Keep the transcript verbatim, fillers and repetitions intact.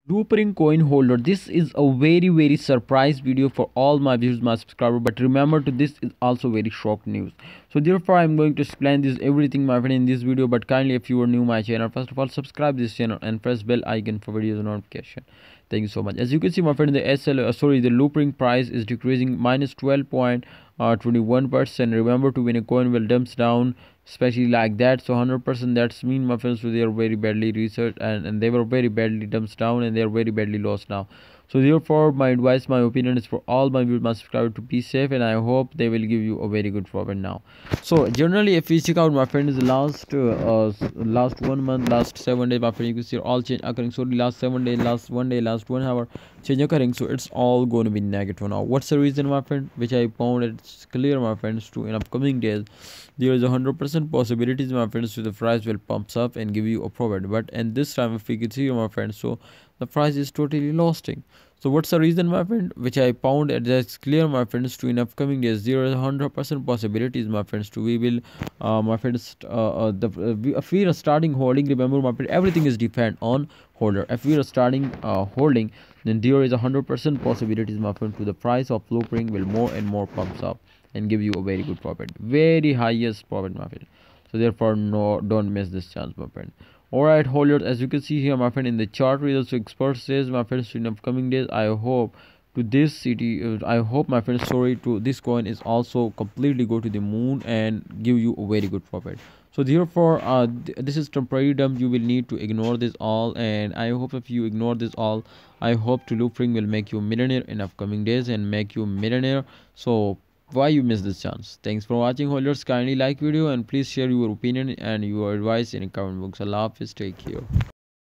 Loopring coin holder. This is a very very surprise video for all my viewers, my subscribers. But remember, to this is also very shock news. So therefore, I'm going to explain this everything, my friend, in this video. But kindly, if you are new my channel, first of all, subscribe this channel and press bell icon for videos notification. Thank you so much. As you can see, my friend, the S L uh, sorry, the loopring price is decreasing minus twelve point two one percent. Remember, to win a coin will dumps down, especially like that. So one hundred percent, that's mean, my friends, so they are very badly researched, and, and they were very badly dumps down, and they are very badly lost now. So therefore, my advice, my opinion is for all my viewers, my subscribers, to be safe, and I hope they will give you a very good profit now. So generally, if we check out, my friends, the last uh, uh, last one month, last seven days, my friend, you can see all change occurring. So the last seven days, last one day, last one hour change occurring. So it's all going to be negative now. What's the reason, my friend? Which I found it's clear, my friends, to in upcoming days there is a hundred percent possibilities, my friends, to the price will pumps up and give you a profit. But and this time, if we can see, my friends, so the price is totally losing. So what's the reason, my friend? Which I found it that's clear, my friends, to in upcoming days there is a hundred percent possibilities, my friends, to we will uh, my friends, uh, uh, the uh, we, if we are starting holding, remember, my friend, everything is depend on holder. If we are starting uh, holding, then there is a hundred percent possibilities, my friend, to the price of loopring will more and more pumps up and give you a very good profit, very highest profit, my friend. So therefore, no, don't miss this chance, my friend. Alright, holders, as you can see here, my friend, in the chart results, so expert says, my friends, in upcoming days, I hope to this city uh, I hope, my friends, sorry, to this coin is also completely go to the moon and give you a very good profit. So therefore, uh, th this is temporary dump. You will need to ignore this all, and I hope if you ignore this all, I hope to loopring will make you a millionaire in upcoming days and make you a millionaire. So why you miss this chance? Thanks for watching, holders. Kindly like video and please share your opinion and your advice in the comment box. Allah Hafiz, take care.